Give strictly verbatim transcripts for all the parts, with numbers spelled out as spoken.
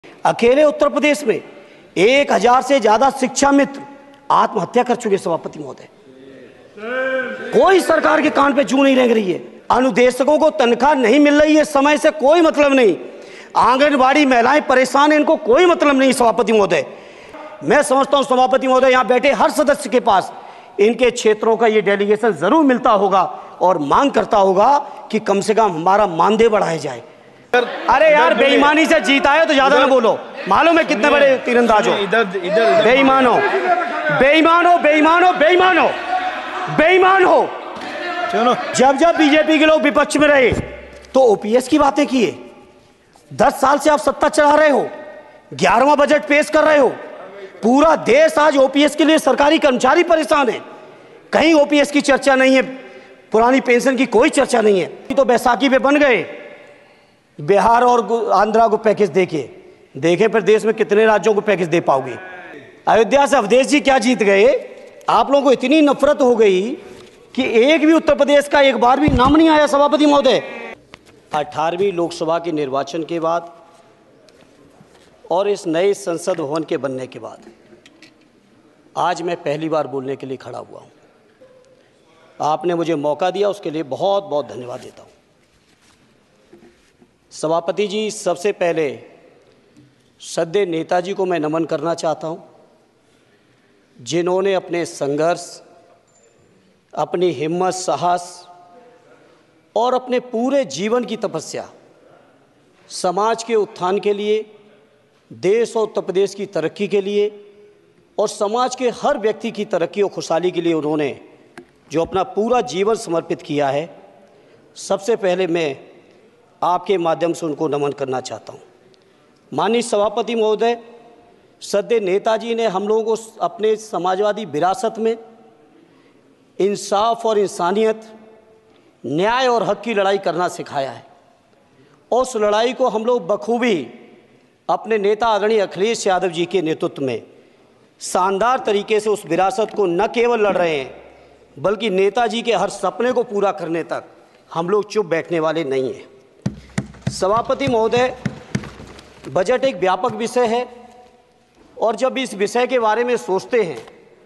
अकेले उत्तर प्रदेश में एक हजार से ज्यादा शिक्षा मित्र आत्महत्या कर चुके सभापति महोदय। कोई सरकार के कान पे जू नहीं रेंग रही है। अनुदेशकों को तनख्वाह नहीं मिल रही है समय से, कोई मतलब नहीं। आंगनबाड़ी महिलाएं परेशान हैं, इनको कोई मतलब नहीं। सभापति महोदय, मैं समझता हूं सभापति महोदय यहाँ बैठे हर सदस्य के पास इनके क्षेत्रों का ये डेलीगेशन जरूर मिलता होगा और मांग करता होगा कि कम से कम हमारा मानदेय बढ़ाया जाए। अरे यार, बेईमानी से जीता है तो ज्यादा ना बोलो। मालूम है कितने बड़े तीरंदाज हो। बेईमान हो, बेईमान हो, बेईमान हो, बेईमान हो, बेईमान हो। चलो, जब जब बीजेपी के लोग विपक्ष में रहे तो ओपीएस की बातें किए। दस साल से आप सत्ता चला रहे हो, ग्यारहवां बजट पेश कर रहे हो। पूरा देश आज ओपीएस के लिए सरकारी कर्मचारी परेशान है। कहीं ओपीएस की चर्चा नहीं है, पुरानी पेंशन की कोई चर्चा नहीं है। तो बैसाखी पे बन गए, बिहार और आंध्रा को पैकेज देके देखे, फिर देश में कितने राज्यों को पैकेज दे पाओगे। अयोध्या से अवधेश जी क्या जीत गए। आप लोगों को इतनी नफरत हो गई कि एक भी उत्तर प्रदेश का एक बार भी नाम नहीं आया। सभापति महोदय, अठारहवीं लोकसभा के निर्वाचन के बाद और इस नए संसद भवन के बनने के बाद आज मैं पहली बार बोलने के लिए खड़ा हुआ हूं। आपने मुझे मौका दिया, उसके लिए बहुत बहुत धन्यवाद देता हूं। सभापति जी, सबसे पहले श्रद्धेय नेताजी को मैं नमन करना चाहता हूं, जिन्होंने अपने संघर्ष, अपनी हिम्मत, साहस और अपने पूरे जीवन की तपस्या समाज के उत्थान के लिए, देश और उत्तर प्रदेश की तरक्की के लिए और समाज के हर व्यक्ति की तरक्की और खुशहाली के लिए उन्होंने जो अपना पूरा जीवन समर्पित किया है, सबसे पहले मैं आपके माध्यम से उनको नमन करना चाहता हूं। माननीय सभापति महोदय, श्रद्धेय नेताजी ने हम लोगों को अपने समाजवादी विरासत में इंसाफ और इंसानियत, न्याय और हक की लड़ाई करना सिखाया है। उस लड़ाई को हम लोग बखूबी अपने नेता आदरणीय अखिलेश यादव जी के नेतृत्व में शानदार तरीके से उस विरासत को न केवल लड़ रहे हैं, बल्कि नेताजी के हर सपने को पूरा करने तक हम लोग चुप बैठने वाले नहीं हैं। सभापति महोदय, बजट एक व्यापक विषय है और जब इस विषय के बारे में सोचते हैं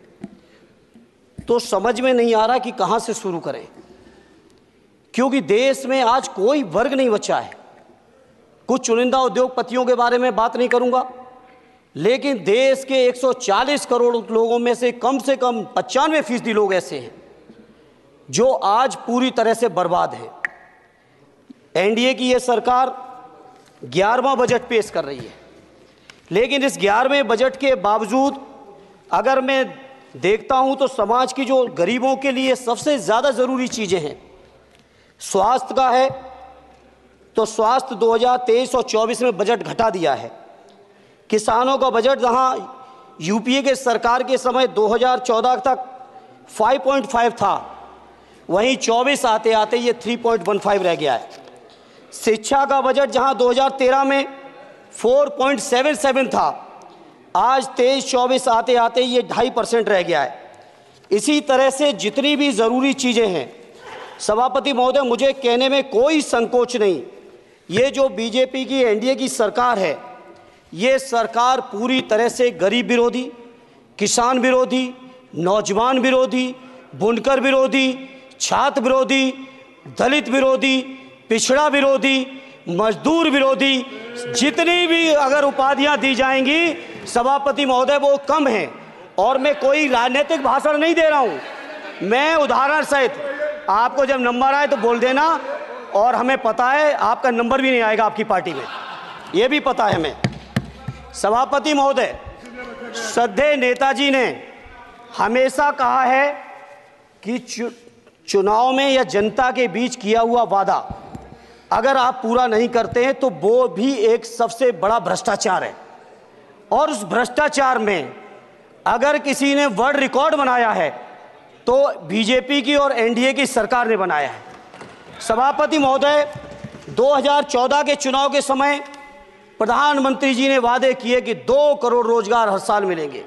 तो समझ में नहीं आ रहा कि कहां से शुरू करें, क्योंकि देश में आज कोई वर्ग नहीं बचा है। कुछ चुनिंदा उद्योगपतियों के बारे में बात नहीं करूंगा, लेकिन देश के एक सौ चालीस करोड़ लोगों में से कम से कम पचानवे फीसदी लोग ऐसे हैं जो आज पूरी तरह से बर्बाद हैं। एनडीए की ये सरकार ग्यारहवां बजट पेश कर रही है, लेकिन इस ग्यारहवें बजट के बावजूद अगर मैं देखता हूं तो समाज की जो गरीबों के लिए सबसे ज़्यादा ज़रूरी चीज़ें हैं, स्वास्थ्य का है तो स्वास्थ्य दो हज़ार तेईस और चौबीस में बजट घटा दिया है। किसानों का बजट जहां यूपीए के सरकार के समय दो हज़ार चौदह तक पाँच पॉइंट पाँच था, वहीं चौबीस आते आते ये तीन पॉइंट एक पाँच रह गया है। शिक्षा का बजट जहां दो हज़ार तेरह में चार पॉइंट सात सात था, आज तेईस चौबीस आते आते ये ढाई परसेंट रह गया है। इसी तरह से जितनी भी ज़रूरी चीज़ें हैं, सभापति महोदय, मुझे कहने में कोई संकोच नहीं, ये जो बीजेपी की एनडीए की सरकार है, ये सरकार पूरी तरह से गरीब विरोधी, किसान विरोधी, नौजवान विरोधी, बुनकर विरोधी, छात्र विरोधी, दलित विरोधी, पिछड़ा विरोधी, मजदूर विरोधी, जितनी भी अगर उपाधियां दी जाएंगी सभापति महोदय वो कम हैं। और मैं कोई राजनीतिक भाषण नहीं दे रहा हूं, मैं उदाहरण सहित आपको जब नंबर आए तो बोल देना, और हमें पता है आपका नंबर भी नहीं आएगा आपकी पार्टी में, ये भी पता है हमें। सभापति महोदय, श्रद्धेय नेताजी ने हमेशा कहा है कि चु, चुनाव में या जनता के बीच किया हुआ वादा अगर आप पूरा नहीं करते हैं तो वो भी एक सबसे बड़ा भ्रष्टाचार है, और उस भ्रष्टाचार में अगर किसी ने वर्ल्ड रिकॉर्ड बनाया है तो बीजेपी की और एनडीए की सरकार ने बनाया है। सभापति महोदय, दो हज़ार चौदह के चुनाव के समय प्रधानमंत्री जी ने वादे किए कि दो करोड़ रोजगार हर साल मिलेंगे।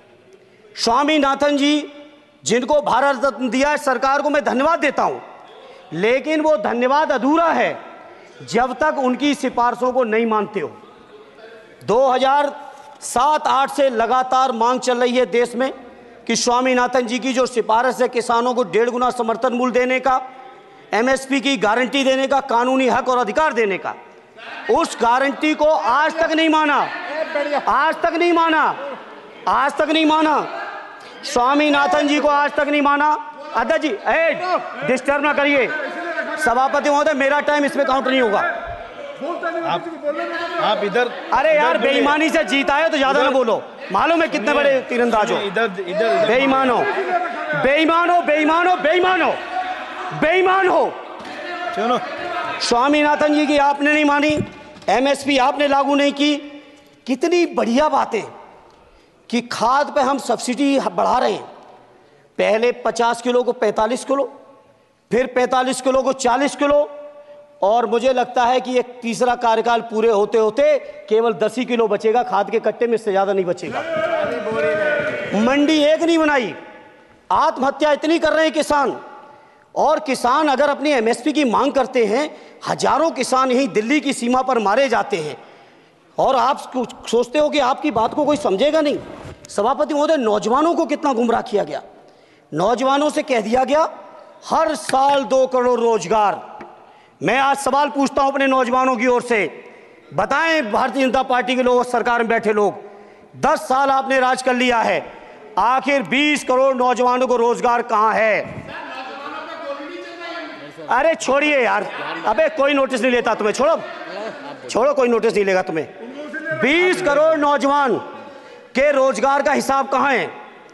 स्वामीनाथन जी, जिनको भारत रत्न दिया है सरकार को, मैं धन्यवाद देता हूं, लेकिन वो धन्यवाद अधूरा है जब तक उनकी सिफारिशों को नहीं मानते हो। दो हज़ार सात आठ से लगातार मांग चल रही है देश में कि स्वामीनाथन जी की जो सिफारिश है किसानों को डेढ़ गुना समर्थन मूल्य देने का, एमएसपी की गारंटी देने का, कानूनी हक और अधिकार देने का, उस गारंटी को आज तक नहीं माना, आज तक नहीं माना, आज तक नहीं माना। स्वामीनाथन जी को आज तक नहीं माना। अध्यक्ष जी, ए डिस्टर्ब ना करिए। सभापति महोदय, मेरा टाइम इसमें काउंट नहीं होगा। आप आप इधर, अरे यार, बेईमानी से जीता है तो ज्यादा ना बोलो। मालूम है कितने बड़े तीरंदाज हो। इधर इधर बेईमान हो, बेईमान हो, बेईमान हो, बेईमान हो, बेईमान हो। चलो, स्वामीनाथन जी की आपने नहीं मानी, एमएसपी आपने लागू नहीं की। कितनी बढ़िया बातें कि खाद पे हम सब्सिडी बढ़ा रहे हैं। पहले पचास किलो को पैंतालीस किलो, फिर पैंतालीस किलो को चालीस किलो, और मुझे लगता है कि एक तीसरा कार्यकाल पूरे होते होते केवल दस ही किलो बचेगा खाद के कट्टे में, इससे ज्यादा नहीं बचेगा। मंडी एक नहीं बनाई। आत्महत्या इतनी कर रहे हैं किसान, और किसान अगर अपनी एमएसपी की मांग करते हैं, हजारों किसान यहीं दिल्ली की सीमा पर मारे जाते हैं, और आप सोचते हो कि आपकी बात को कोई समझेगा नहीं। सभापति महोदय, नौजवानों को कितना गुमराह किया गया। नौजवानों से कह दिया गया हर साल दो करोड़ रोजगार। मैं आज सवाल पूछता हूं अपने नौजवानों की ओर से, बताएं भारतीय जनता पार्टी के लोग, सरकार में बैठे लोग, दस साल आपने राज कर लिया है, आखिर बीस करोड़ नौजवानों को रोजगार कहां है? अरे छोड़िए यार, अबे कोई नोटिस नहीं लेता तुम्हें, छोड़ो छोड़ो, कोई नोटिस नहीं लेगा तुम्हें। बीस करोड़ नौजवान के रोजगार का हिसाब कहां है?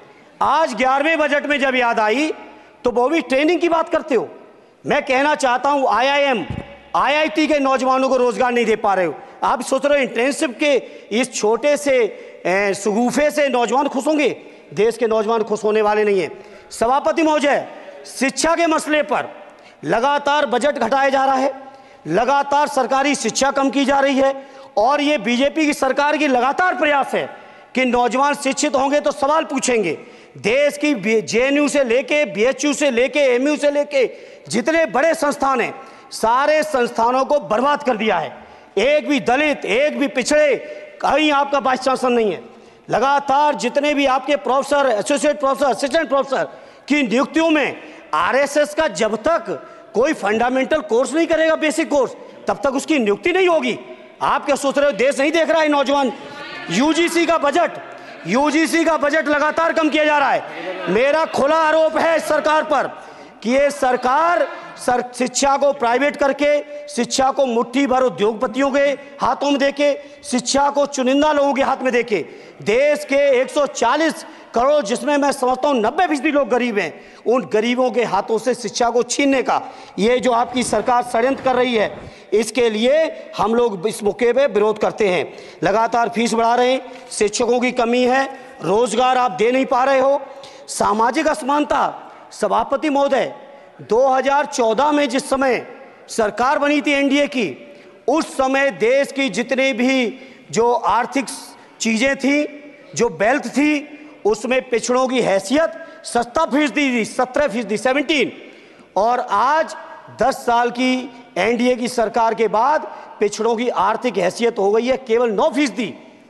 आज ग्यारहवें बजट में जब याद आई तो वो भी ट्रेनिंग की बात करते हो। मैं कहना चाहता हूं, आईआईएम, आईआईटी के नौजवानों को रोजगार नहीं दे पा रहे हो। आप सोच रहे हो इंटर्नशिप के इस छोटे से सुगूफे से नौजवान खुश होंगे? देश के नौजवान खुश होने वाले नहीं है। सभापति महोदय, शिक्षा के मसले पर लगातार बजट घटाया जा रहा है, लगातार सरकारी शिक्षा कम की जा रही है, और ये बीजेपी की सरकार की लगातार प्रयास है कि नौजवान शिक्षित होंगे तो सवाल पूछेंगे। देश की जेएनयू से लेके, बीएचयू से लेके, एमयू से लेके जितने बड़े संस्थान हैं, सारे संस्थानों को बर्बाद कर दिया है। एक भी दलित, एक भी पिछड़े, कहीं आपका वाइस चांसलर नहीं है। लगातार जितने भी आपके professor, associate professor, assistant professor की नियुक्तियों में आरएसएस का जब तक कोई फंडामेंटल कोर्स नहीं करेगा, बेसिक कोर्स, तब तक उसकी नियुक्ति नहीं होगी। आप क्या सोच रहे हो, देश नहीं देख रहा है नौजवान? यूजीसी का बजट यूजीसी का बजट लगातार कम किया जा रहा है। मेरा खुला आरोप है इस सरकार पर कि ये सरकार सर शिक्षा को प्राइवेट करके, शिक्षा को मुट्ठी भर उद्योगपतियों के हाथों में देके, शिक्षा को चुनिंदा लोगों के हाथ में देके, देश के एक सौ चालीस करोड़, जिसमें मैं समझता हूं नब्बे फीसदी लोग गरीब हैं, उन गरीबों के हाथों से शिक्षा को छीनने का ये जो आपकी सरकार षड्यंत्र कर रही है, इसके लिए हम लोग इस मौके पे विरोध करते हैं। लगातार फीस बढ़ा रहे हैं, शिक्षकों की कमी है, रोजगार आप दे नहीं पा रहे हो, सामाजिक असमानता। सभापति महोदय, दो हज़ार चौदह में जिस समय सरकार बनी थी एनडीए की, उस समय देश की जितने भी जो आर्थिक चीजें थी, जो वेल्थ थी, उसमें पिछड़ों की हैसियत सत्तर फीसदी थी, सत्रह फीसदी सेवनटीन, और आज दस साल की एनडीए की सरकार के बाद पिछड़ों की आर्थिक हैसियत हो गई है केवल नौ फीसदी।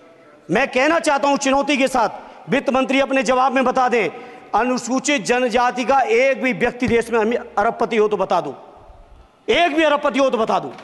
मैं कहना चाहता हूं चुनौती के साथ, वित्त मंत्री अपने जवाब में बता दें, अनुसूचित जनजाति का एक भी व्यक्ति देश में अरबपति हो तो बता दूं, एक भी अरबपति हो तो बता दूं,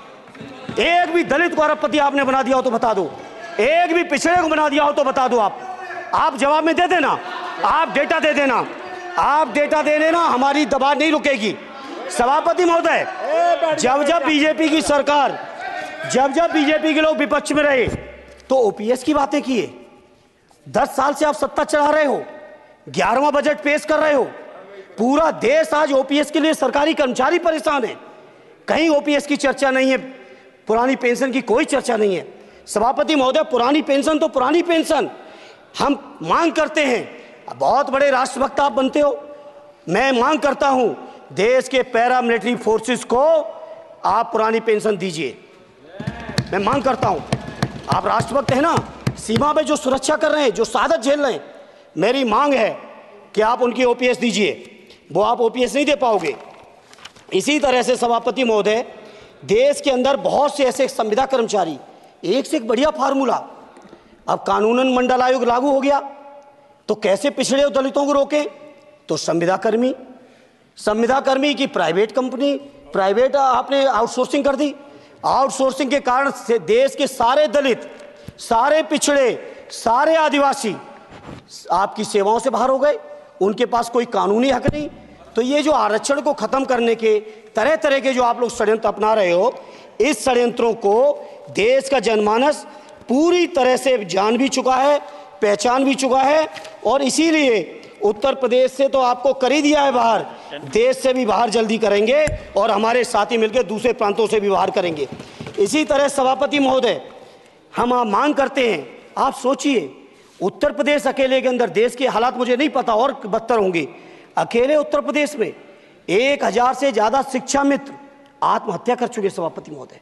एक भी दलित को अरबपति आपने बना दिया हो तो बता दो, एक भी पिछड़े को बना दिया हो तो बता दो। आप आप जवाब में दे देना, आप डेटा दे देना, आप डेटा दे देना, हमारी दबाव नहीं रुकेगी। सभापति महोदय, जब जब बीजेपी की सरकार, जब जब बीजेपी के लोग विपक्ष में रहे तो ओपीएस की बातें किए। दस साल से आप सत्ता चढ़ा रहे हो, ग्यारहवां बजट पेश कर रहे हो, पूरा देश आज ओपीएस के लिए सरकारी कर्मचारी परेशान है, कहीं ओपीएस की चर्चा नहीं है, पुरानी पेंशन की कोई चर्चा नहीं है। सभापति महोदय, पुरानी पेंशन तो पुरानी पेंशन, हम मांग करते हैं, बहुत बड़े राष्ट्रभक्त आप बनते हो, मैं मांग करता हूं देश के पैरा मिलिट्री फोर्सेस को आप पुरानी पेंशन दीजिए। मैं मांग करता हूं, आप राष्ट्रभक्त हैं ना, सीमा पे जो सुरक्षा कर रहे हैं, जो शहादत झेल रहे हैं, मेरी मांग है कि आप उनकी ओपीएस दीजिए। वो आप ओपीएस नहीं दे पाओगे। इसी तरह से सभापति महोदय, देश के अंदर बहुत से ऐसे संविदा कर्मचारी एक से एक बढ़िया फार्मूला। अब कानूनन मंडल आयोग लागू हो गया तो कैसे पिछड़े और दलितों को रोकें? तो संविदा कर्मी संविदा कर्मी की प्राइवेट कंपनी, प्राइवेट आपने आउटसोर्सिंग कर दी। आउटसोर्सिंग के कारण से देश के सारे दलित, सारे पिछड़े, सारे आदिवासी आपकी सेवाओं से बाहर हो गए। उनके पास कोई कानूनी हक नहीं। तो ये जो आरक्षण को खत्म करने के तरह तरह के जो आप लोग षड्यंत्र अपना रहे हो, इस षड्यंत्रों को देश का जनमानस पूरी तरह से जान भी चुका है, पहचान भी चुका है। और इसीलिए उत्तर प्रदेश से तो आपको कर ही दिया है बाहर, देश से भी बाहर जल्दी करेंगे और हमारे साथी मिलकर दूसरे प्रांतों से भी बाहर करेंगे। इसी तरह सभापति महोदय, हम आप मांग करते हैं, आप सोचिए उत्तर प्रदेश अकेले के अंदर, देश के हालात मुझे नहीं पता और बदतर होंगे, अकेले उत्तर प्रदेश में एक हजार से ज्यादा शिक्षा मित्र आत्महत्या कर चुके। सभापति महोदय,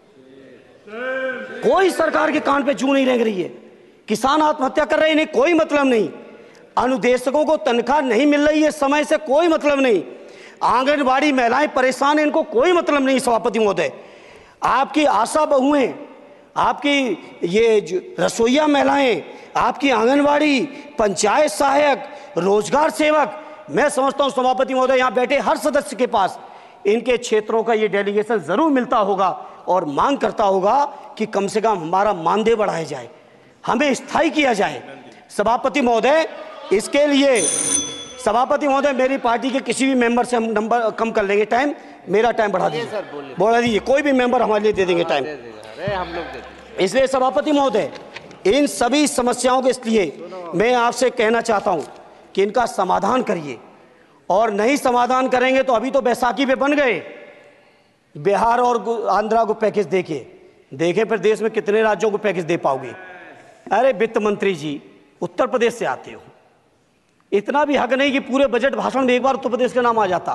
कोई सरकार के कान पे जू नहीं रेंग रही है। किसान आत्महत्या कर रहे हैं, इन्हें कोई मतलब नहीं। अनुदेशकों को तनख्वाह नहीं मिल रही है समय से, कोई मतलब नहीं। आंगनबाड़ी महिलाएं परेशान हैं, इनको कोई मतलब नहीं। सभापति महोदय, आपकी आशा बहुएं, आपकी ये रसोईया महिलाएं, आपकी आंगनबाड़ी, पंचायत सहायक, रोजगार सेवक, मैं समझता हूं सभापति महोदय यहां बैठे हर सदस्य के पास इनके क्षेत्रों का ये डेलीगेशन जरूर मिलता होगा और मांग करता होगा कि कम से कम हमारा मानदेय बढ़ाया जाए, हमें स्थायी किया जाए। सभापति महोदय, इसके लिए सभापति महोदय मेरी पार्टी के किसी भी मेंबर से हम नंबर कम कर लेंगे, टाइम, मेरा टाइम बढ़ा दीजिए, बढ़ा दीजिए, कोई भी मेंबर हमारे लिए दे देंगे टाइम। हम लोग इसलिए सभापति महोदय, इन सभी समस्याओं के इसलिए मैं आपसे कहना चाहता हूं कि इनका समाधान करिए, और नहीं समाधान करेंगे तो अभी तो बैसाखी पे बन गए, बिहार और आंध्रा को पैकेज देके देखें फिर देश में कितने राज्यों को पैकेज दे पाओगे। अरे वित्त मंत्री जी, उत्तर प्रदेश से आते हो, इतना भी हक नहीं कि पूरे बजट भाषण में एक बार उत्तर प्रदेश का नाम आ जाता।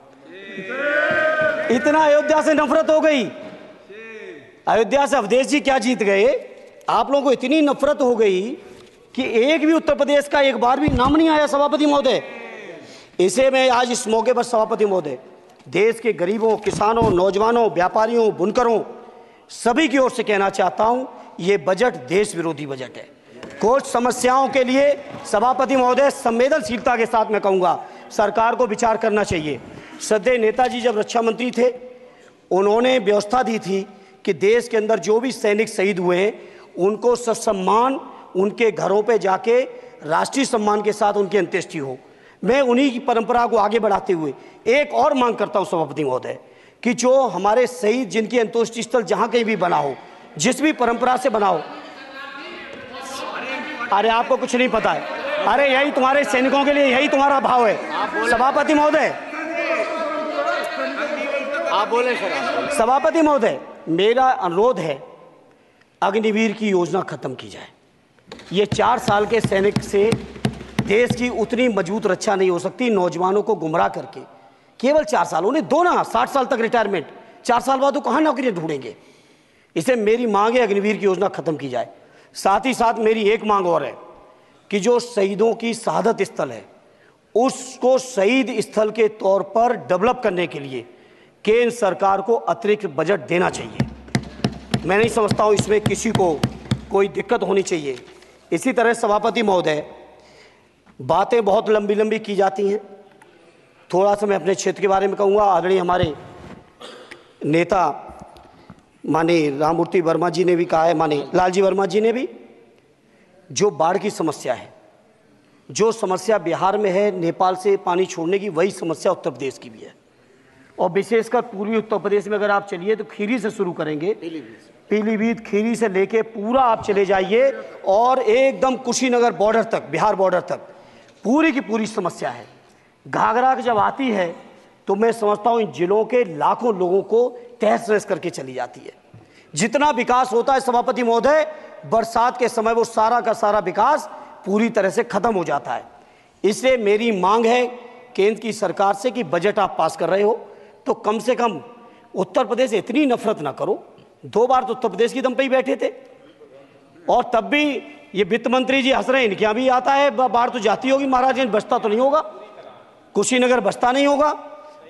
इतना अयोध्या से नफरत हो गई, अयोध्या से अवधेश जी क्या जीत गए, आप लोगों को इतनी नफरत हो गई कि एक भी उत्तर प्रदेश का एक बार भी नाम नहीं आया। सभापति महोदय, इसे मैं आज इस मौके पर सभापति महोदय देश के गरीबों, किसानों, नौजवानों, व्यापारियों, बुनकरों सभी की ओर से कहना चाहता हूं, ये बजट देश विरोधी बजट है। कुछ समस्याओं के लिए सभापति महोदय संवेदनशीलता के साथ मैं कहूंगा सरकार को विचार करना चाहिए। श्रद्धेय नेताजी जब रक्षा मंत्री थे, उन्होंने व्यवस्था दी थी कि देश के अंदर जो भी सैनिक शहीद हुए हैं उनको ससम्मान उनके घरों पे जाके राष्ट्रीय सम्मान के साथ उनकी अंत्येष्टि हो। मैं उन्हीं की परंपरा को आगे बढ़ाते हुए एक और मांग करता हूं सभापति महोदय कि जो हमारे शहीद जिनकी अंत्येष्टि स्थल जहां कहीं भी बना हो, जिस भी परंपरा से बना हो, अरे आपको कुछ नहीं पता है, अरे यही तुम्हारे सैनिकों के लिए यही तुम्हारा भाव है। सभापति महोदय, आप बोले सर। सभापति महोदय, मेरा अनुरोध है अग्निवीर की योजना खत्म की जाए। ये चार साल के सैनिक से देश की उतनी मजबूत रक्षा नहीं हो सकती। नौजवानों को गुमराह करके केवल चार साल, उन्हें दो ना साठ साल तक रिटायरमेंट, चार साल बाद वो कहाँ नौकरियां ढूंढेंगे। इसे मेरी मांग है अग्निवीर की योजना खत्म की जाए। साथ ही साथ मेरी एक मांग और है कि जो शहीदों की शहादत स्थल है उसको शहीद स्थल के तौर पर डेवलप करने के लिए केंद्र सरकार को अतिरिक्त बजट देना चाहिए। मैं नहीं समझता हूं इसमें किसी को कोई दिक्कत होनी चाहिए। इसी तरह सभापति महोदय, बातें बहुत लंबी लंबी की जाती हैं, थोड़ा सा मैं अपने क्षेत्र के बारे में कहूँगा। आदरणीय हमारे नेता माननीय राममूर्ति वर्मा जी ने भी कहा है, माननीय लालजी वर्मा जी ने भी, जो बाढ़ की समस्या है, जो समस्या बिहार में है नेपाल से पानी छोड़ने की, वही समस्या उत्तर प्रदेश की भी है। और विशेषकर पूर्वी उत्तर प्रदेश में अगर आप चलिए तो खीरी से शुरू करेंगे, पीलीभीत खीरी से लेके पूरा आप चले जाइए और एकदम कुशीनगर बॉर्डर तक, बिहार बॉर्डर तक पूरी की पूरी समस्या है। घाघरा जब आती है तो मैं समझता हूँ इन जिलों के लाखों लोगों को तहस नहस करके चली जाती है। जितना विकास होता है सभापति महोदय, बरसात के समय वो सारा का सारा विकास पूरी तरह से खत्म हो जाता है। इसलिए मेरी मांग है केंद्र की सरकार से कि बजट आप पास कर रहे हो तो कम से कम उत्तर प्रदेश से इतनी नफरत ना करो। दो बार तो उत्तर प्रदेश की दम पे ही बैठे थे और तब भी ये वित्त मंत्री जी हंस रहे हैं, इनके यहाँ भी आता है बाढ़ तो जाती होगी, महाराज बचता तो नहीं होगा, कुशीनगर बचता नहीं होगा।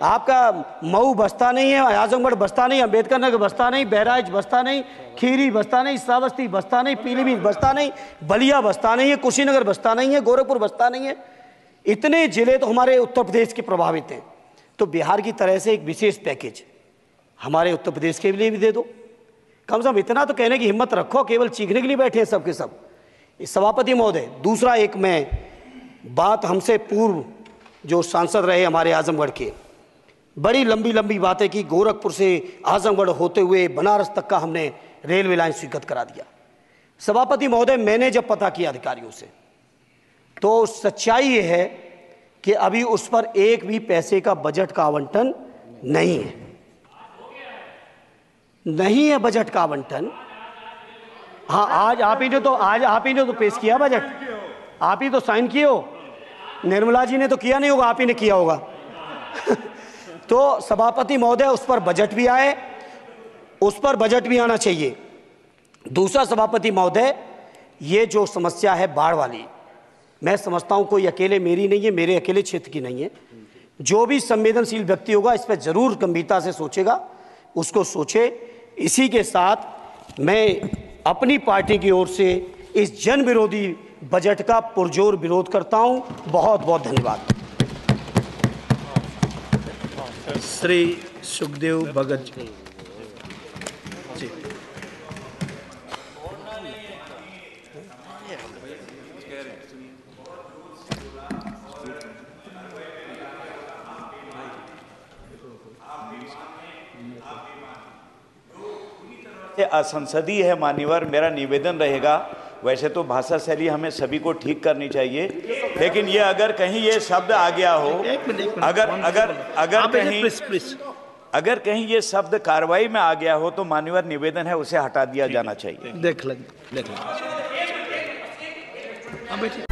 आपका मऊ बसता नहीं है, आजमगढ़ बसता नहीं, अम्बेडकर नगर बसता नहीं, बहराइच बसता नहीं, खीरी बसता नहीं, श्रावस्ती बसता नहीं, पीलीभीत बसता नहीं, बलिया बसता नहीं है, कुशीनगर बसता नहीं है, गोरखपुर बसता नहीं है। इतने जिले तो हमारे उत्तर प्रदेश के प्रभावित हैं। तो बिहार की तरह से एक विशेष पैकेज हमारे उत्तर प्रदेश के लिए भी दे दो। कम से कम इतना तो कहने की हिम्मत रखो, केवल चीखने के लिए बैठे हैं सब के सब। सभापति महोदय, दूसरा एक मैं बात, हमसे पूर्व जो सांसद रहे हमारे आजमगढ़ के, बड़ी लंबी लंबी बातें की। गोरखपुर से आजमगढ़ होते हुए बनारस तक का हमने रेलवे लाइन स्वीकृत करा दिया। सभापति महोदय, मैंने जब पता किया अधिकारियों से, तो सच्चाई ये है कि अभी उस पर एक भी पैसे का बजट का आवंटन नहीं है, नहीं है बजट का आवंटन। हाँ, आज आप ही ने तो आज आप ही ने तो पेश किया बजट, आप ही तो साइन किए हो। निर्मला जी ने तो किया नहीं होगा, आप ही ने किया होगा। तो सभापति महोदय, उस पर बजट भी आए, उस पर बजट भी आना चाहिए। दूसरा सभापति महोदय, ये जो समस्या है बाढ़ वाली, मैं समझता हूँ कोई अकेले मेरी नहीं है, मेरे अकेले क्षेत्र की नहीं है। जो भी संवेदनशील व्यक्ति होगा इस पर जरूर गंभीरता से सोचेगा, उसको सोचे। इसी के साथ मैं अपनी पार्टी की ओर से इस जन विरोधी बजट का पुरजोर विरोध करता हूं। बहुत बहुत धन्यवाद। श्री सुखदेव भगत जी। जी। असंसदीय है मान्यवर, मेरा निवेदन रहेगा, वैसे तो भाषा शैली हमें सभी को ठीक करनी चाहिए, लेकिन ये अगर कहीं ये शब्द आ गया हो, अगर अगर अगर कहीं अगर कहीं ये शब्द कार्रवाई में आ गया हो तो मान्यवर निवेदन है उसे हटा दिया जाना चाहिए। देख लेंगे देख लेंगे।